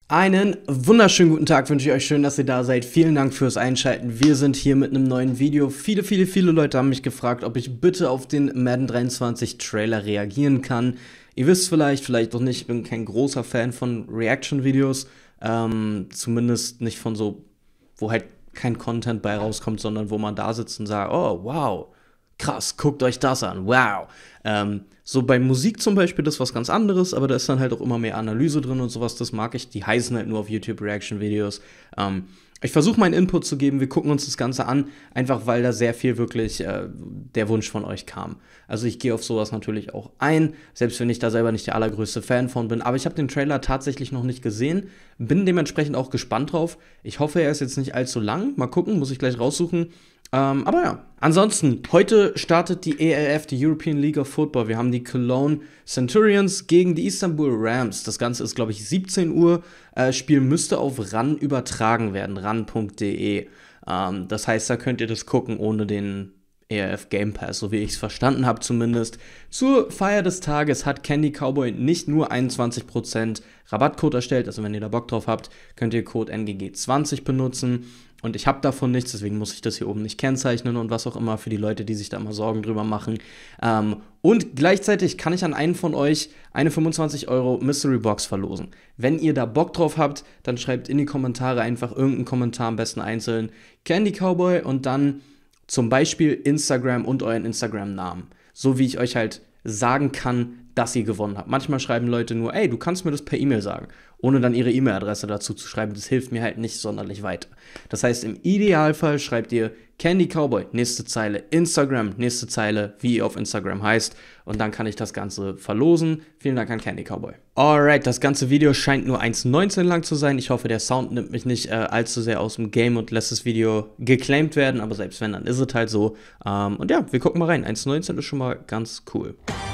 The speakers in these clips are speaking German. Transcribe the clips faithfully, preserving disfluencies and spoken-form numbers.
Einen wunderschönen guten Tag wünsche ich euch. Schön, dass ihr da seid. Vielen Dank fürs Einschalten. Wir sind hier mit einem neuen Video. Viele, viele, viele Leute haben mich gefragt, ob ich bitte auf den Madden dreiundzwanzig Trailer reagieren kann. Ihr wisst vielleicht, vielleicht doch nicht, ich bin kein großer Fan von Reaction-Videos. Ähm, zumindest nicht von so, wo halt kein Content bei rauskommt, sondern wo man da sitzt und sagt, oh, wow, krass, guckt euch das an, wow. Ähm, so bei Musik zum Beispiel, das ist was ganz anderes, aber da ist dann halt auch immer mehr Analyse drin und sowas, das mag ich. Die heißen halt nur auf YouTube Reaction-Videos. Ähm, ich versuche meinen Input zu geben, wir gucken uns das Ganze an, einfach weil da sehr viel wirklich äh, der Wunsch von euch kam. Also ich gehe auf sowas natürlich auch ein, selbst wenn ich da selber nicht der allergrößte Fan von bin. Aber ich habe den Trailer tatsächlich noch nicht gesehen, bin dementsprechend auch gespannt drauf. Ich hoffe, er ist jetzt nicht allzu lang, mal gucken, muss ich gleich raussuchen. Ähm, aber ja, ansonsten, heute startet die E L F, die European League of Football. Wir haben die Cologne Centurions gegen die Istanbul Rams. Das Ganze ist, glaube ich, siebzehn Uhr. Äh, Spiel müsste auf RAN übertragen werden, ran punkt de. Ähm, das heißt, da könnt ihr das gucken ohne den E L F Game Pass, so wie ich es verstanden habe zumindest. Zur Feier des Tages hat Candy Cowboy nicht nur einundzwanzig Prozent Rabattcode erstellt, also wenn ihr da Bock drauf habt, könnt ihr Code N G G zwanzig benutzen. Und ich habe davon nichts, deswegen muss ich das hier oben nicht kennzeichnen und was auch immer für die Leute, die sich da mal Sorgen drüber machen. Ähm, und gleichzeitig kann ich an einen von euch eine fünfundzwanzig Euro Mystery Box verlosen. Wenn ihr da Bock drauf habt, dann schreibt in die Kommentare einfach irgendeinen Kommentar, am besten einzeln Candy Cowboy und dann zum Beispiel Instagram und euren Instagram-Namen. So wie ich euch halt sagen kann, dass ihr gewonnen habt. Manchmal schreiben Leute nur, ey, du kannst mir das per E-Mail sagen, ohne dann ihre E-Mail-Adresse dazu zu schreiben. Das hilft mir halt nicht sonderlich weiter. Das heißt, im Idealfall schreibt ihr Candy Cowboy, nächste Zeile Instagram, nächste Zeile, wie ihr auf Instagram heißt. Und dann kann ich das Ganze verlosen. Vielen Dank an Candy Cowboy. Alright, das ganze Video scheint nur eins neunzehn lang zu sein. Ich hoffe, der Sound nimmt mich nicht äh, allzu sehr aus dem Game und lässt das Video geclaimed werden. Aber selbst wenn, dann ist es halt so. Ähm, und ja, wir gucken mal rein. eins neunzehn ist schon mal ganz cool.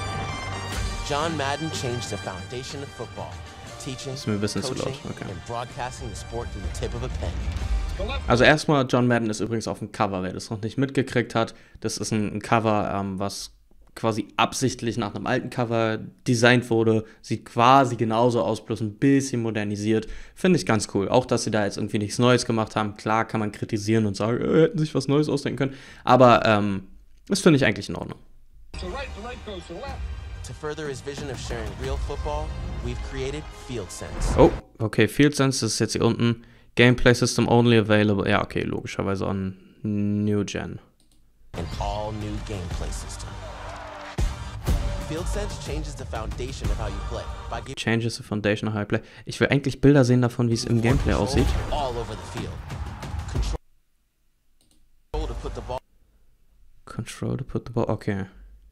John Madden changed the foundation of football, teaching, ist mir ein bisschen zu laut. coaching, Okay. and broadcasting the sport to the tip of a pen. Also erstmal, John Madden ist übrigens auf dem Cover, wer das noch nicht mitgekriegt hat. Das ist ein, ein Cover, ähm, was quasi absichtlich nach einem alten Cover designt wurde. Sieht quasi genauso aus, bloß ein bisschen modernisiert. Finde ich ganz cool. Auch, dass sie da jetzt irgendwie nichts Neues gemacht haben. Klar kann man kritisieren und sagen, äh, hätten sich was Neues ausdenken können. Aber ähm, das finde ich eigentlich in Ordnung. To further his vision of sharing real football, we've created Field Sense. Oh, okay, Field Sense ist jetzt hier unten. Gameplay System only available. Ja, okay, logischerweise on New Gen. An all new gameplay system. Field Sense changes the foundation of how you play by giving Changes the foundation of how you play. Ich will eigentlich Bilder sehen davon, wie es im Gameplay aussieht. all over the field. Control to put the ball. Control to put the ball. Okay.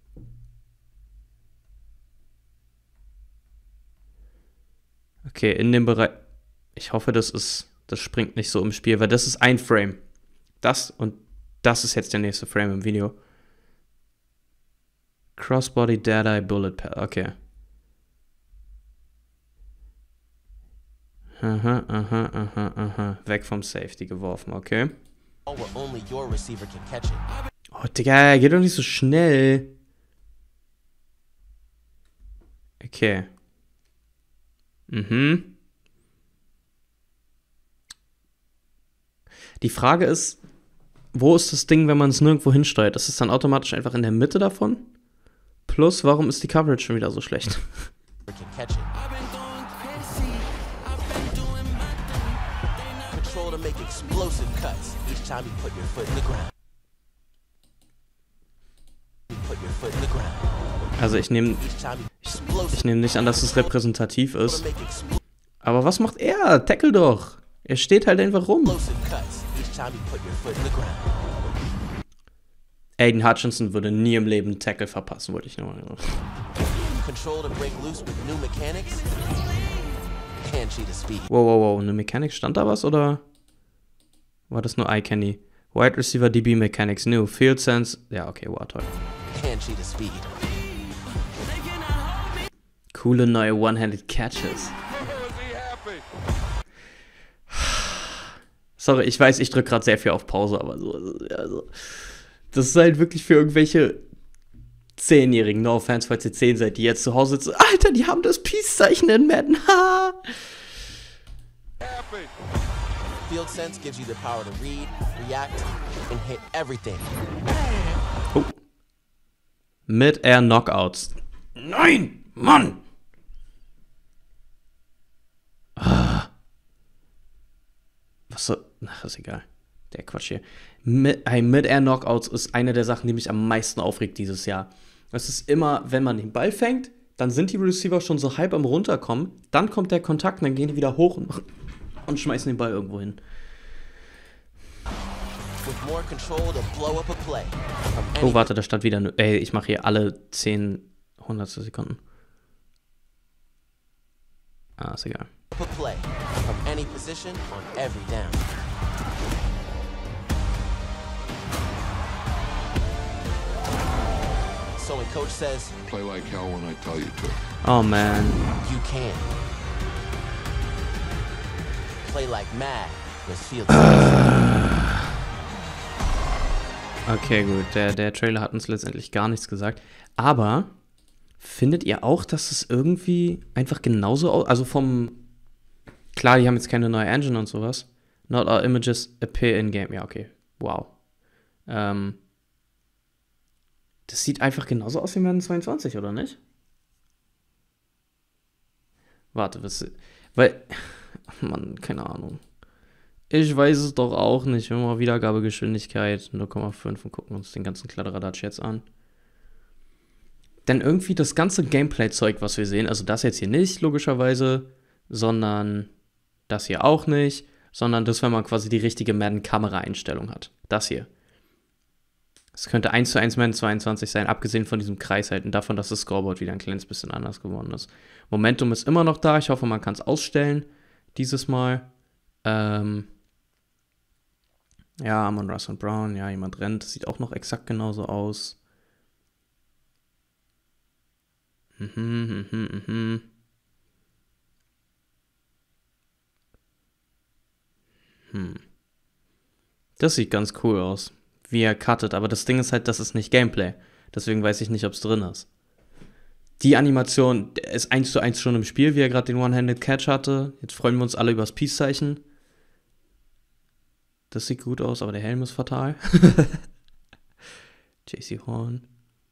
Okay, in dem Bereich. Ich hoffe, das ist. Das springt nicht so im Spiel, weil das ist ein Frame. Das und das ist jetzt der nächste Frame im Video. Crossbody, Dead Eye, Bullet Pad. Okay. Aha, aha, aha, aha. Weg vom Safety geworfen, okay. Where only your receiver can catch it. Oh, Digga, geht doch nicht so schnell. Okay. Mhm. Die Frage ist, wo ist das Ding, wenn man es nirgendwo hinsteuert? Ist es dann automatisch einfach in der Mitte davon? Plus, warum ist die Coverage schon wieder so schlecht? Can catch it. Control to make explosive cuts each time you put your foot in the ground. You put your foot in the ground. Also ich nehme Each time you ich, explosive ich nehm nicht an, dass es repräsentativ to ist. make expl- Aber was macht er? Tackle doch. Er steht halt einfach rum. explosive cuts each time you put your foot in the ground. Aiden Hutchinson würde nie im Leben einen Tackle verpassen, wollte ich nur. Control to break loose with new mechanics. And cheat of speed. Wow, wow, wow. Eine Mechanik, stand da was oder war das nur Eye Candy? Wide Receiver D B Mechanics, new. Field Sense. Ja, okay, wow, toll. And cheat of speed. Coole neue One-Handed Catches. Sorry, ich weiß, ich drücke gerade sehr viel auf Pause, aber so, also, das ist halt wirklich für irgendwelche Zehnjährigen, no offense, falls ihr zehn seid, die jetzt zu Hause sitzen. Alter, die haben das Peace-Zeichen in Madden. Field Sense gives you the power to read, react, and hit everything. Oh. Mid-Air Knockouts. Nein, Mann! Ah. Was so? Ach, ist egal. Der Quatsch hier. Mid- hey, Mid-Air Knockouts ist eine der Sachen, die mich am meisten aufregt dieses Jahr. Es ist immer, wenn man den Ball fängt, dann sind die Receiver schon so halb am runterkommen, dann kommt der Kontakt und dann gehen die wieder hoch und, und schmeißen den Ball irgendwo hin. Oh, warte, da stand wieder. Ey, ich mache hier alle zehn Hundertstel Sekunden. Ah, ist egal. Play from any position on every down. So when coach says, play like hell when I tell you to. Oh man. You can. Play like mad with Field Sense. Okay, gut. Der, der Trailer hat uns letztendlich gar nichts gesagt. Aber findet ihr auch, dass es irgendwie einfach genauso aus... Also vom... Klar, die haben jetzt keine neue Engine und sowas. Not all images appear in-game. Ja, okay. Wow. Ähm... Das sieht einfach genauso aus wie Madden zweiundzwanzig, oder nicht? Warte, was... Weil... Mann, keine Ahnung. Ich weiß es doch auch nicht. Wir haben mal Wiedergabegeschwindigkeit null Komma fünf und gucken uns den ganzen Kladderadatsch jetzt an. Denn irgendwie das ganze Gameplay-Zeug, was wir sehen, also das jetzt hier nicht, logischerweise, sondern das hier auch nicht, sondern das, wenn man quasi die richtige Madden-Kamera-Einstellung hat. Das hier. Es könnte eins zu eins Madden zweiundzwanzig sein, abgesehen von diesem Kreis halt und davon, dass das Scoreboard wieder ein kleines bisschen anders geworden ist. Momentum ist immer noch da. Ich hoffe, man kann es ausstellen dieses Mal. Ähm ja, Amon-Ra Saint Brown, ja, jemand rennt. Das sieht auch noch exakt genauso aus. Mhm, mhm, mhm. Hm. Das sieht ganz cool aus, wie er cuttet. Aber das Ding ist halt, das ist nicht Gameplay. Deswegen weiß ich nicht, ob es drin ist. Die Animation ist eins zu eins schon im Spiel, wie er gerade den One-Handed Catch hatte. Jetzt freuen wir uns alle über das Peace-Zeichen. Das sieht gut aus, aber der Helm ist fatal. J C Horn.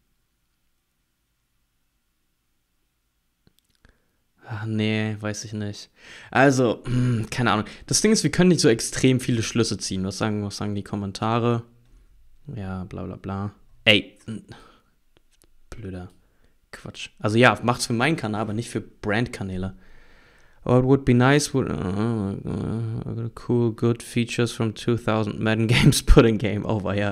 Ach nee, weiß ich nicht. Also, mh, keine Ahnung. Das Ding ist, wir können nicht so extrem viele Schlüsse ziehen. Was sagen, was sagen die Kommentare? Ja, bla bla bla. Ey, blöder Quatsch. Also ja, macht's für meinen Kanal, aber nicht für Brand-Kanäle. Oh, it would be nice, would, uh, uh, cool, good features from two thousand Madden games put in game over, yeah.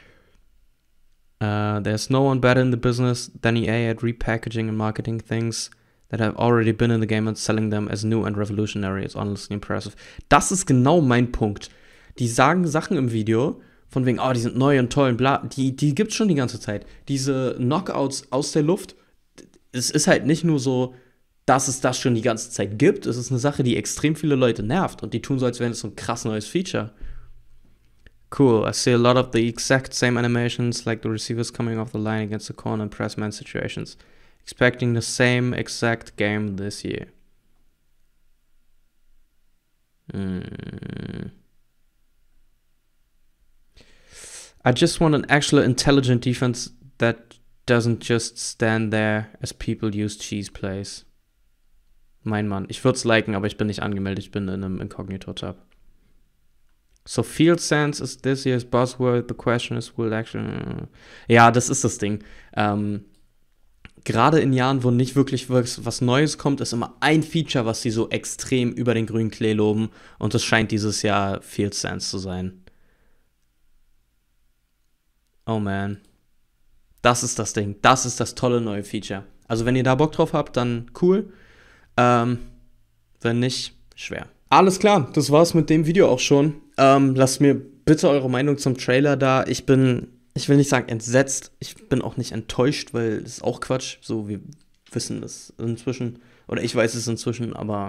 Uh, there's no one better in the business than E A at repackaging and marketing things that have already been in the game and selling them as new and revolutionary. It's honestly impressive. Das ist genau mein Punkt. Die sagen Sachen im Video, von wegen, oh, die sind neu und toll und bla, die, die gibt's schon die ganze Zeit. Diese Knockouts aus der Luft, es ist halt nicht nur so, dass es das schon die ganze Zeit gibt. Es ist eine Sache, die extrem viele Leute nervt. Und die tun so, als wäre es so ein krass neues Feature. Cool. I see a lot of the exact same animations, like the receivers coming off the line against the corner and press man situations. Expecting the same exact game this year. Hmm. I just want an actual intelligent defense that doesn't just stand there as people use cheese plays. Mein Mann. Ich würde es liken, aber ich bin nicht angemeldet. Ich bin in einem Incognito-Tab. So, Field Sense is this year's buzzword. The question is, will actually... Ja, das ist das Ding. Ähm, gerade in Jahren, wo nicht wirklich was Neues kommt, ist immer ein Feature, was sie so extrem über den grünen Klee loben. Und das scheint dieses Jahr Field Sense zu sein. Oh man. Das ist das Ding. Das ist das tolle neue Feature. Also wenn ihr da Bock drauf habt, dann cool. Ähm, wenn nicht, schwer. Alles klar, das war's mit dem Video auch schon. Ähm, lasst mir bitte eure Meinung zum Trailer da. Ich bin, ich will nicht sagen entsetzt, ich bin auch nicht enttäuscht, weil das ist auch Quatsch. So, wir wissen es inzwischen, oder ich weiß es inzwischen, aber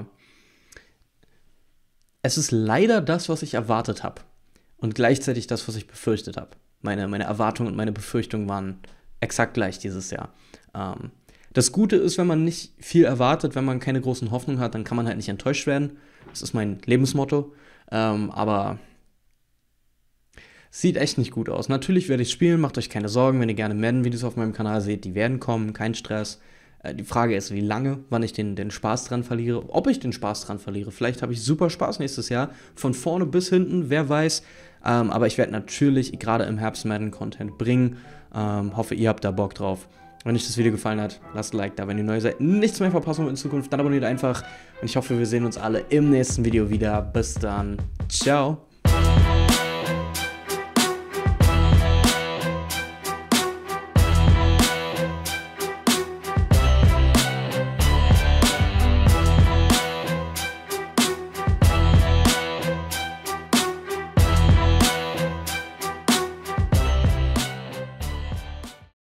es ist leider das, was ich erwartet habe. Und gleichzeitig das, was ich befürchtet habe. Meine, meine Erwartungen und meine Befürchtungen waren exakt gleich dieses Jahr. Ähm, Das Gute ist, wenn man nicht viel erwartet, wenn man keine großen Hoffnungen hat, dann kann man halt nicht enttäuscht werden. das ist mein Lebensmotto, ähm, aber sieht echt nicht gut aus. Natürlich werde ich spielen, macht euch keine Sorgen, wenn ihr gerne Madden-Videos auf meinem Kanal seht, die werden kommen, kein Stress. Äh, die Frage ist, wie lange, wann ich den, den Spaß dran verliere, ob ich den Spaß dran verliere. Vielleicht habe ich super Spaß nächstes Jahr, von vorne bis hinten, wer weiß. Ähm, aber ich werde natürlich gerade im Herbst Madden-Content bringen. Ähm, hoffe, ihr habt da Bock drauf. Wenn euch das Video gefallen hat, lasst ein Like da. Wenn ihr neu seid, nichts mehr verpassen in Zukunft, dann abonniert einfach. Und ich hoffe, wir sehen uns alle im nächsten Video wieder. Bis dann. Ciao.